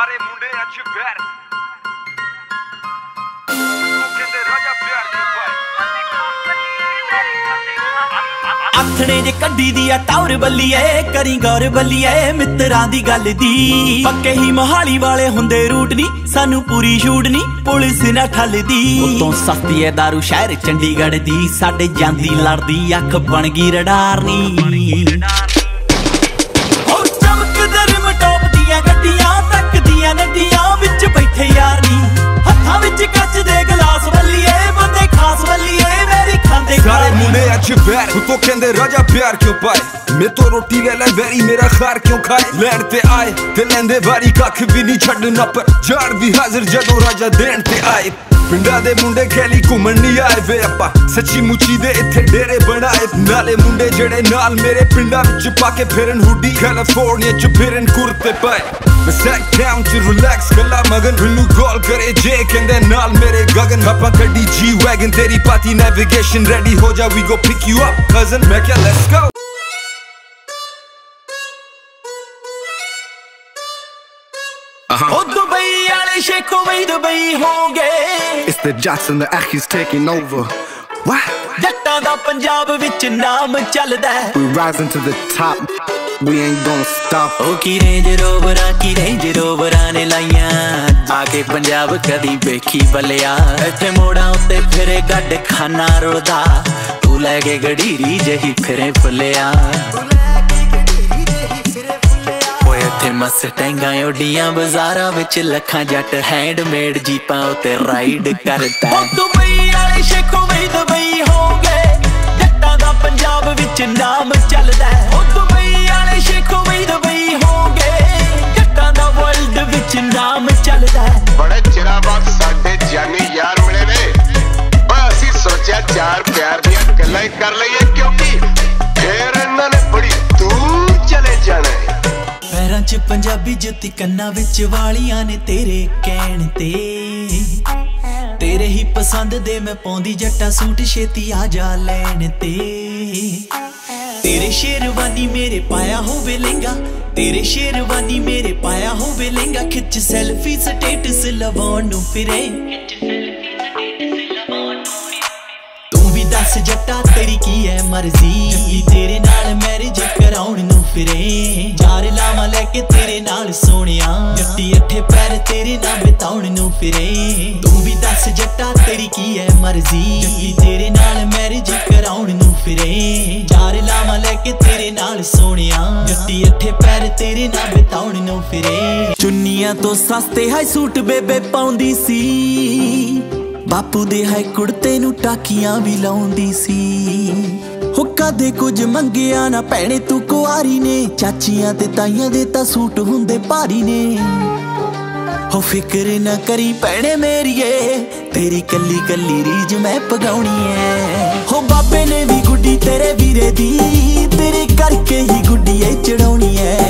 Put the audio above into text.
सारे मुंडे अच्छे प्यार कहते राजा प्यार क्यों पाए आथणे जे कड्डी दी आ टावर बल्लीए करी गौर बल्लीए मित्रां दी गल दी पक्के ही मोहाली वाले हुंदे रूट नी सानू पूरी छूट नी पुलिस ना ठलदी उतों सस्ती है दारू शहर चंडीगढ़ दी साडे जांदी लड़दी अख बन गई रडार नी ओ चमकदे रिम टॉप दियां गड्डियां तकदियां नड्डियां विच बैठे यार नी हत्थां विच कच दे गिलास बल्लीए बंदे खास बल्लीए मेरी खांदे सारे मुंडे अच्छे प्यार तो कहते राजा प्यार क्यों पाए मैं तो रोटी वेला वेरी मेरा खार क्यों खाए लैंड ते आए ते लेंदे वारी कख भी नहीं छड़ना पर जार भी हाजिर जदों राजा देण ते आए पिंडा दे मुंडे खैली घुमण नहीं आए वे अपा सच्ची मुची दे इत्थे डेरे बनाए नाले मुंडे जेड़े नाल मेरे पिंडा विच पाके फिरन हुडी कैलिफोर्निया च फिरन कुर्ते पाए मैं सैट डाउन टू रिलैक्स गला मगन मैनू कॉल करे जे कहंदे नाल मेरे गगन अपा गड्डी जी वैगन तेरी पाती नेविगेशन रेडी हो जा we go pick you up cousin मैं क्या लेट्स गो दुबई वाले शेखों में दुबई होंगे It's the Jackson, the Achis taking over. What? जट्टां दा पंजाब विच नाम चलदा है We rising to the top, we ain't gonna stop. ओ की रेंज रोवरां ने लाइयां आके पंजाब कदी वेखी बलिया इत्थे मोड़ां उत्ते फिरे गड्ड खाना रुलदा तू लैके गडीरी जही फिरे फुलिया मस्टैंगां उड्डियां बाजारां विच लखां जट हैंडमेड जीपां उत्ते राइड करदा दुबई वाले शेखों में दुबई होंगे जट्टां दा पंजाब विच नाम चलदा दुबई वाले शेखों में दुबई होंगे जट्टां दा वर्ल्ड विच नाम चलदा बड़े चिरा बाद साडे जानी यार मिले ने असीं सोचा चार प्यार दियां गल्लां कर लईए क्योंकि फिर इन्हां ने बड़ी दूर चले जाना है पैरां च पंजाबी जुत्ती कन्नां विच वालियां ने तेरे कहण ते तेरे ही पसंद दे मैं पाउंदी जट्टा सूट छेती आ जा लैण ते तेरे शेरवानी मेरे पाया होवे लहंगा तेरे शेरवानी मेरे पाया होवे लहंगा खिच सेल्फी स्टेटस लवाउण नूं फिरे तू भी दस जट्टा तेरी की है मर्जी तेरे नाल मैरिज कराउण नूं फिरे यार लावा लेके तेरे नाल सोनिया जट्टी अठे पैर तेरे नाल बिताउण नूं फिरे तू भी दस जट्टा तेरी की है मर्जी तेरे नाल मैरिज कराउण नूं फिरे यार लावा लेके तेरे नाल सोनिया जट्टी अठे पैर तेरे नाल बिताउण नूं फिरे चुन्नियां तो सस्ते हाई सूट बेबे पाउंदी सी बापू दे हाई कुड़ते नू टाकियां भी लाउंदी सी हो कदे कुछ मंगिया ना भैणे तू कुआरी ने चाचियां ते ताइयां दे तां सूट हुंदे भारी ने हो फिक्र ना करी भैणे मेरिए तेरी कल्ली कल्ली रीज मैं पगाउणी है हो बाबे ने भी गुड्डी तेरे वीरे दी तेरे करके ही गुड्डी चढ़ाउणी है